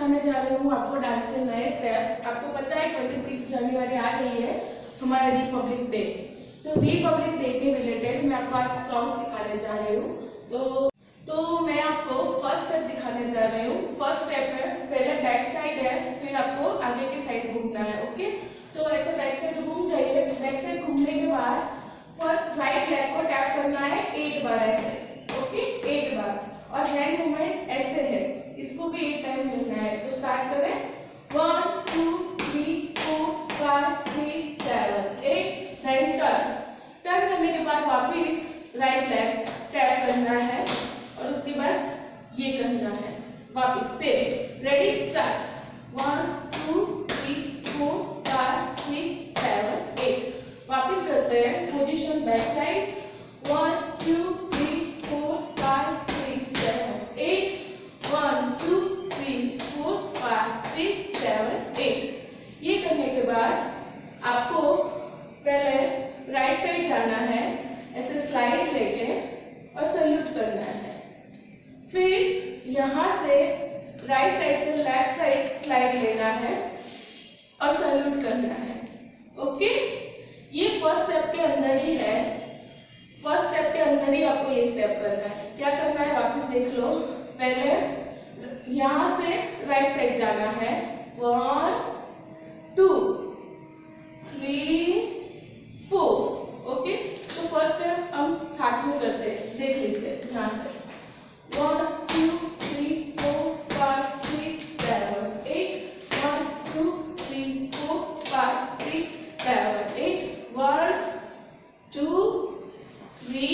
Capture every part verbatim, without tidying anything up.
सिखाने जा रही हूँ आपको डांस के नए स्टेप। आपको पता है छब्बीस जनवरी आ रही है, हमारा रिपब्लिक डे। तो रिपब्लिक डे के रिलेटेड मैं आपको आज सॉन्ग सिखाने जा रही हूँ। तो तो मैं आपको फर्स्ट स्टेप दिखाने जा रही हूँ। फर्स्ट स्टेप है, पहले बैक साइड है, फिर आपको आगे की साइड घूमना है। ओके, तो ऐसे बैक साइड घूम जाइए। बैक साइड घूमने के बाद फर्स्ट राइट लेग को टैप करना है एट बार ऐसे। ओके, एट बार। और हैंड मूवमेंट ऐसे है, इसको भी एट टाइम मिलना है। तो स्टार्ट करें, one two three four five six seven eight nine. Turn turn करने के बाद वापिस राइट लेग टैप करना है और उसके बाद ये करना है वापिस से। Ready, start. One two three four five six seven eight. वापिस करते हैं position back side, one two three four five six seven eight. One two three four five six seven eight. ये करने के बाद आपको पहले राइट साइड जाना है, ऐसे स्लाइड लेके और सैल्यूट करना है। फिर यहाँ से राइट साइड से लेफ्ट साइड स्लाइड लेना है और सैल्यूट करना है। ओके, ये फर्स्ट स्टेप के अंदर ही है। फर्स्ट स्टेप के अंदर ही आपको ये स्टेप करना है। क्या करना है वापस देख लो। पहले यहाँ से राइट साइड जाना है, one two three four. Okay, तो फर्स्ट स्टेप हम साथ में करते हैं, देख लीजिए यहाँ से। One two three four five six seven eight. One two three four five six seven eight. One two three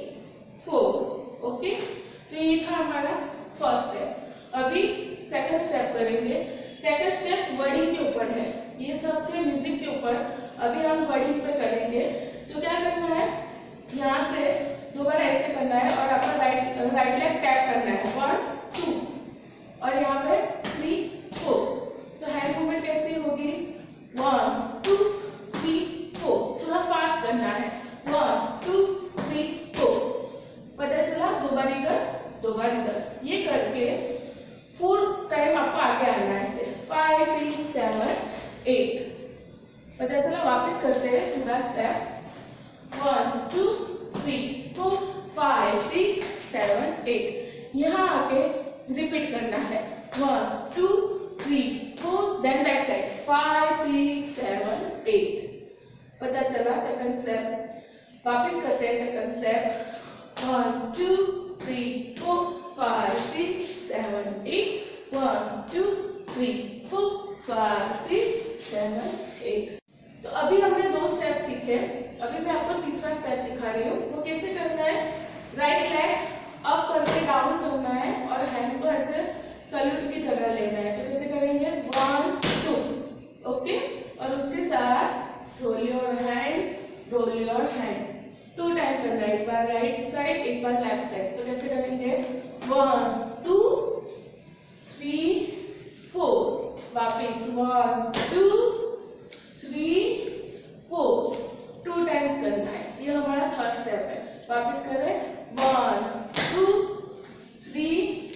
four. Okay, तो ये था हमारा फर्स्ट स्टेप। अभी सेकंड स्टेप करेंगे। सेकंड स्टेप वर्डिंग के ऊपर है, ये सब थे म्यूजिक के ऊपर। अभी हम वर्डिंग पे करेंगे। तो क्या करना है, यहाँ से दो बार ऐसे करना है और आपका राइट राइट लेग टैप करना है, वन टू, और यहाँ पे थ्री फोर। तो हैंड मूवमेंट कैसी होगी, वन टू थ्री फोर। थोड़ा फास्ट करना है, वन टू थ्री फोर। पता चला, दो बार इधर दो बार इधर। ये करके फोर टाइम आपको आगे आना है, ऐसे फाइव सिक्स सेवन एट। पता चला, वापस करते हैं पूरा step, one two three four five six seven eight. यहाँ आके रिपीट करना है, one two three four, then back side five six seven eight. पता चला सेकंड स्टेप। वापस करते हैं second step, one two three four five six seven eight. One two three four five six seven eight. तो अभी हमने दो step सीखे। अभी मैं आपको तीसरा स्टेप दिखा रही हूँ। वो कैसे करना है, राइट लेग अप करके डाउन करना है और हैंड को ऐसे सैल्यूट की तरह लेना है। तो कैसे करेंगे, वन टू। ओके, और उसके साथ roll your hands, roll your hands two time करना है। एक बार राइट साइड, एक बार लेफ्ट साइड। तो कैसे करेंगे, वन टू थ्री फोर। वापिस one two three four, two times करना है। ये हमारा थर्ड स्टेप है। वापस करें, one two three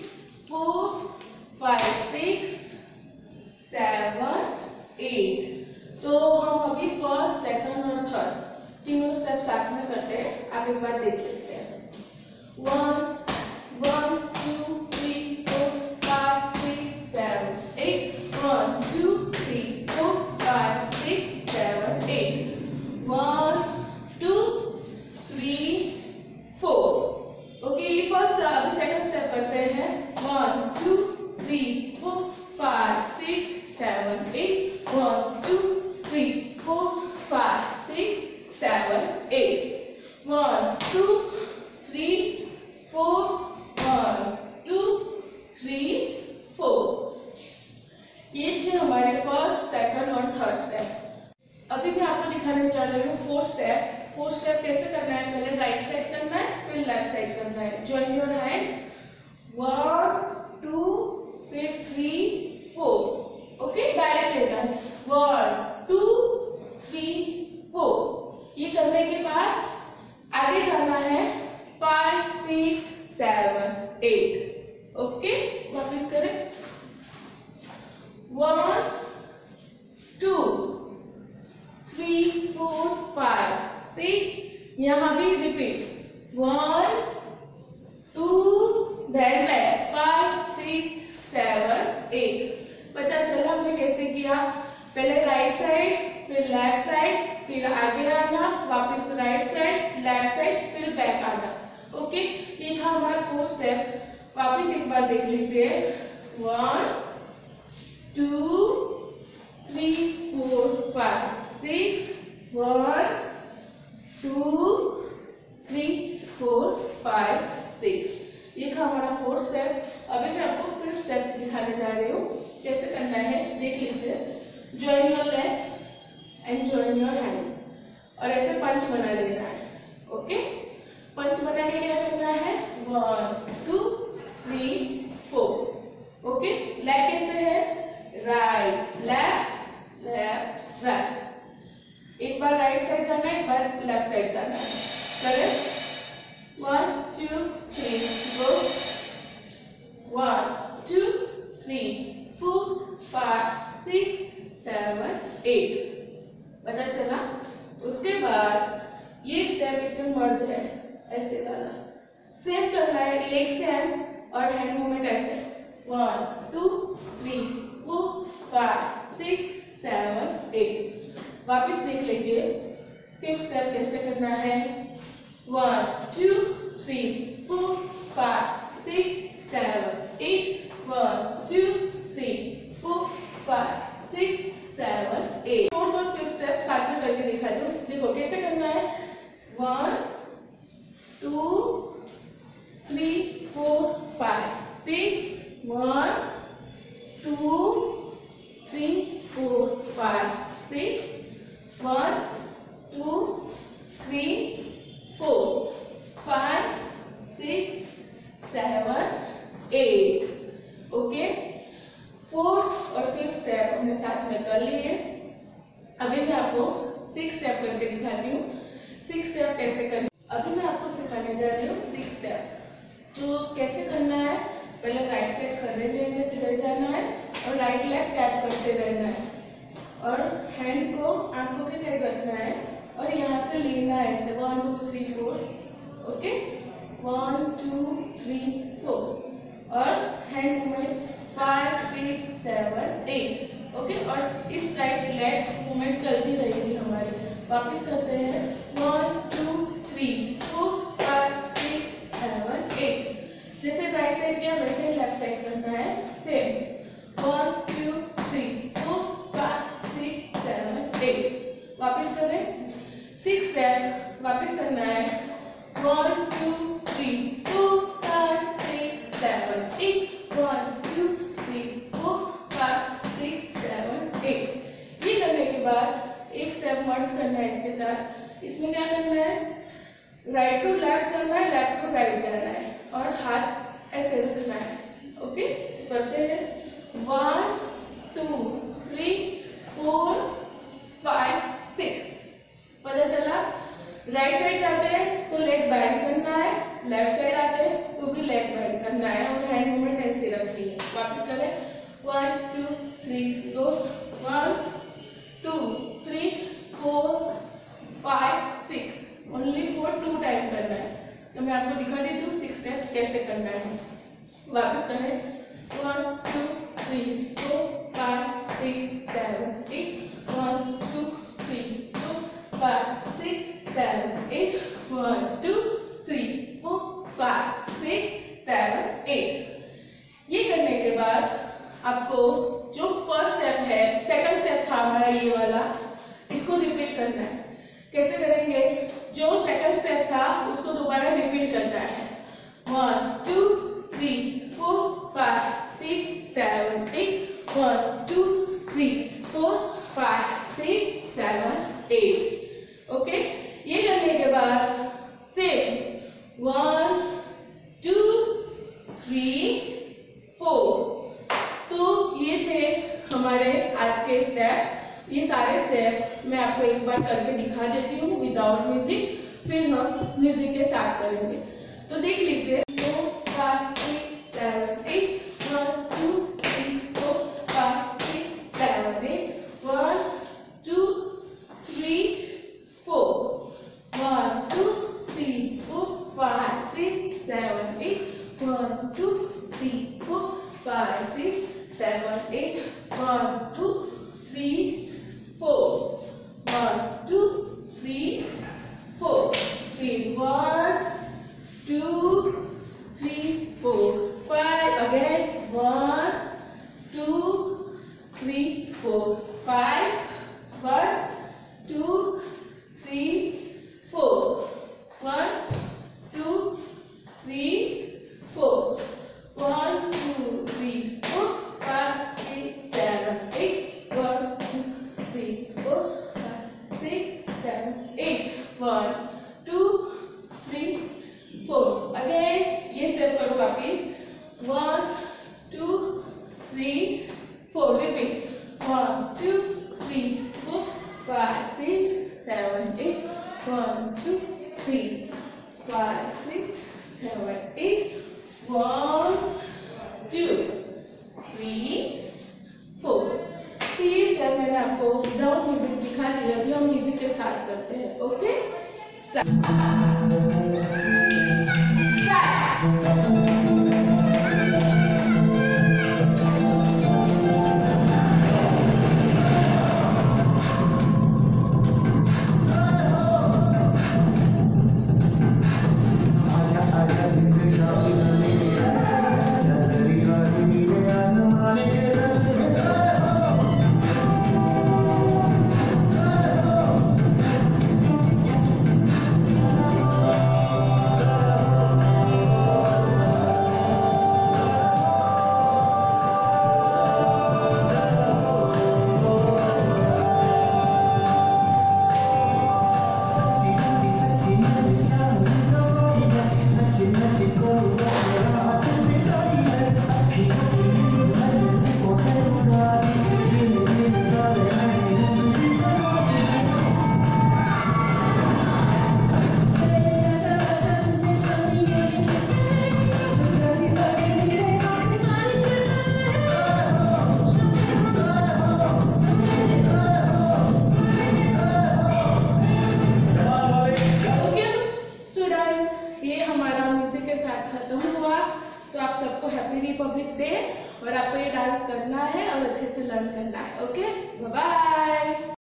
four five six seven eight. तो हम अभी फर्स्ट सेकंड और थर्ड तीनों स्टेप साथ में करते हैं। आप एक बार देख लेते हैं, one one two three four five six seven eight. One two three four five six seven eight. One two three four. Okay, ये फर्स्ट। अभी सेकंड स्टेप करते हैं, one two three four five six seven eight. One two three four five six seven eight. One two three four, one two three four. ये थे हमारे first second और third step. अभी मैं आपको दिखाने जा रही हूँ फोर्थ स्टेप। फोर्थ स्टेप कैसे करना है, पहले राइट साइड करना है, फिर लेफ्ट साइड करना है। Join your hands, one two फिर थ्री फोर। ओके, डायरेक्ट लेना है, वन टू थ्री फोर। ये करने के बाद आगे जाना है, five six seven eight. Okay, वापिस करें, two, three, four, five, six, यहाँ भी repeat, one, two, then back, five, six, seven, eight. पता चला हमने कैसे किया? पहले राइट साइड, फिर लेफ्ट साइड, फिर आगे आना, वापस राइट साइड, लेफ्ट साइड, फिर बैक आना। ओके, ये था हमारा फोर्थ स्टेप। वापस एक बार देख लीजिए, one, two, three, four, five, six, one, two, three, four, five, six. ये था हमारा फोर्थ स्टेप। अभी मैं आपको फिफ्थ स्टेप दिखाने जा रही हूँ, कैसे करना है देख लीजिए। Join your legs and join your hand, और ऐसे पंच बना देना है। ओके, पंच बना के क्या करना है, one, two, three, four. Okay, leg कैसे है, राइट, लेफ्ट, लेफ्ट, राइट। एक बार राइट साइड जाना है, एक बार लेफ्ट साइड जाना है। करें, one, two, three, go, one, two, three, four, five, six, seven, eight. पता चला? उसके बाद ये स्टेप इसमें मर्ज है, ऐसे वाला सेम करना है। लेग सेम और हैंड मूवमेंट ऐसे, one, two, three, four, five, six, seven, eight. वापस देख लीजिए फिफ्थ स्टेप कैसे करना है, one, two, three, four, five, six, seven, eight, one, two, three, four, five, six, seven, eight. Fourth और fifth step साथ में करके दिखा दूं। देखो कैसे करना है, one, two, three, four, five, six, one, two, three, four, five, six, one, two, three, four, five, six, seven, eight. Okay, fourth और फिफ्थ स्टेप हमने साथ में कर लिए। अभी मैं आपको सिक्स स्टेप करके दिखाती हूँ। सिक्स स्टेप कैसे करना, अभी मैं आपको सिखाने जा रही हूँ सिक्स स्टेप। तो कैसे करना है, पहले राइट साइड खड़े रह जाना है और राइट लेग टैप करते रहना है, और हैंड को आंखों के साइड रखना है और यहाँ से लेना है ऐसे, one, two, three, four. Okay, one, two, three, four, और hand movement five, six, seven, eight. Okay, और इस साइड लेग मूवमेंट चलती रहेगी हमारी। वापस करते हैं, one, two, three, four, five, six, seven, eight. जैसे राइट साइड किया वैसे ही लेफ्ट साइड करना है, same, one, two, three, four, five, six, seven, eight. वापस करें, सिक्स स्टेप वापस करना है, one, two, three, four, five, six, seven, eight, one, two, three, four, five, six, seven, eight. ये करने के बाद एक स्टेप मर्ज करना है इसके साथ। इसमें क्या करना है, राइट टू लेफ्ट जाना है, लेफ्ट टू राइट जाना है, और हाथ ऐसे रखना है। ओके, करते हैं, one, two, three, four, five, six. पता चला? राइट साइड जाते हैं तो लेग बैंड करना है, लेफ्ट साइड आते हैं तो भी लेग बैंड करना है, और हैंड मूवमेंट ऐसे रखनी है। वापस करें, one, two, three, go, one, two, three, four, five, six. Only four two time करना है। तो मैं आपको दिखा देती हूँ सिक्स स्टेप कैसे करना है। वापस करें, one, two, three, four, five, six, seven, eight, one, two, three, four, five, six, seven, eight, one, two, three, four, five, six, seven, eight. ये करने के बाद आपको जो फर्स्ट स्टेप है, सेकंड स्टेप था हमारा ये वाला, इसको रिपीट करना है। कैसे करेंगे, जो सेकंड स्टेप था उसको दोबारा रिपीट करना है, one, two, three, four, five, six, seven, eight, one, two, three, four, five, six, seven, eight. Okay, ये करने के बाद same, one, two, three, four. तो ये थे हमारे आज के स्टेप। ये सारे स्टेप मैं आपको एक बार करके दिखा देती हूँ विदाउट म्यूजिक, फिर हम म्यूजिक के साथ करेंगे। तो देख लीजिए, four, five, six, seven, eight, one, two, three, four, five, six, seven, eight, one, five, six, seven, eight. One, two, three, five, six, seven, eight. One, two, three, four. तो ये स्टेप मैंने आपको विदाउट म्यूजिक दिखा दिया, अभी हम music के साथ करते हैं. Okay, start. तो आप सबको हैप्पी रिपब्लिक डे, और आपको ये डांस करना है और अच्छे से लर्न करना है. Okay, bye bye.